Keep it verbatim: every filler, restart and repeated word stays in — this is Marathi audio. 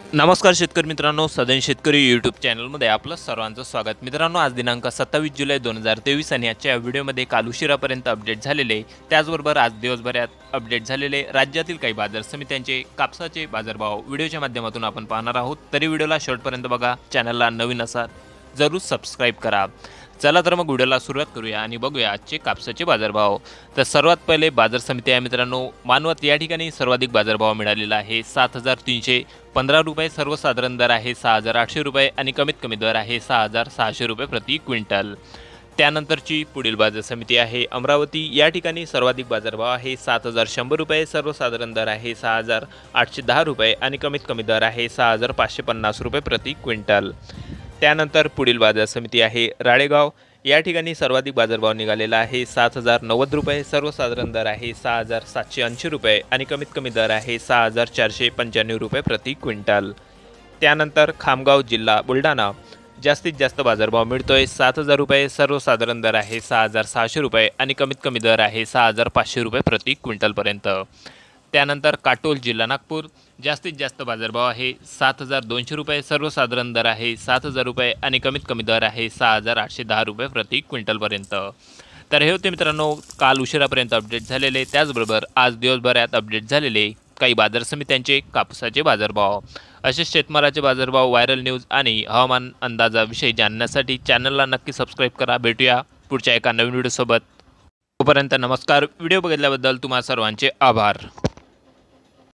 नमस्कार शेतकरी मित्रांनो, सदन शेतकरी यूट्यूब चॅनलमध्ये आपलं सर्वांचं स्वागत। मित्रांनो, आज दिनांक सत्तावीस जुलै दोन हजार तेवीस आणि आजच्या व्हिडिओमध्ये काल उशिरापर्यंत अपडेट झालेले, त्याचबरोबर आज दिवसभरात अपडेट झालेले राज्यातील काही बाजार समित्यांचे कापसाचे बाजारभाव व्हिडिओच्या माध्यमातून आपण पाहणार आहोत। तरी व्हिडिओला शेवटपर्यंत बघा, चॅनलला नवीन असाल जरूर सबस्क्राइब करा। चला तर मग व्हिडिओला सुरुवात करूया आणि बघूया आजचे कापसाचे बाजारभाव। तर सर्वात पहिले बाजार समिती आहे मित्रांनो, मानवत या ठिकाणी सर्वाधिक बाजारभाव मिळालेला आहे सात हजार तीनशे पंधरा रुपये, सर्वसाधारण दर आहे सहा हजार आठशे रुपये आणि कमीत कमी दर आहे सहा हजार सहाशे रुपये प्रति क्विंटल। त्यानंतरची पुढील बाजार समिती आहे अमरावती, या ठिकाणी सर्वाधिक बाजारभाव आहे सात हजार शंभर रुपये, सर्वसाधारण दर आहे सहा हजार आठशे दहा रुपये आणि कमीत कमी दर आहे सहा हजार पाचशे पन्नास रुपये प्रति क्विंटल। त्यानंतर पुढील बाजार समिती आहे राळेगाव, या ठिकाणी सर्वाधिक बाजारभाव निघालेला आहे सात हजार नव्वद रुपये, सर्वसाधारण दर आहे सहा हजार सातशे ऐंशी रुपये आणि कमीत कमी दर आहे सहा हजार चारशे पंच्याण्णव रुपये प्रति क्विंटल। त्यानंतर खामगाव जिल्हा बुलढाणा, जास्तीत जास्त बाजारभाव मिळतोय सात हजार रुपये, सर्वसाधारण दर आहे सहा हजार सहाशे रुपये आणि कमीत कमी दर आहे सहा हजार पाचशे रुपये प्रति क्विंटलपर्यंत। त्यानंतर काटोल जिल्हा नागपूर, जास्तीत जास्त बाजारभाव आहे सात हजार दोनशे रुपये, सर्वसाधारण दर आहे सात हजार रुपये आणि कमीत कमी दर आहे सहा हजार आठशे दहा रुपये प्रति क्विंटलपर्यंत। तर हे होते मित्रांनो काल उशिरापर्यंत अपडेट झालेले, त्याचबरोबर आज दिवसभरात अपडेट झालेले काही बाजार समित्यांचे कापसाचे बाजारभाव। असेच शेतमालाचे बाजारभाव, व्हायरल न्यूज आणि हवामान अंदाजाविषयी जाणण्यासाठी चॅनलला नक्की सबस्क्राईब करा। भेटूया पुढच्या एका नवीन व्हिडिओसोबत, तोपर्यंत नमस्कार। व्हिडिओ बघितल्याबद्दल तुम्हा सर्वांचे आभार।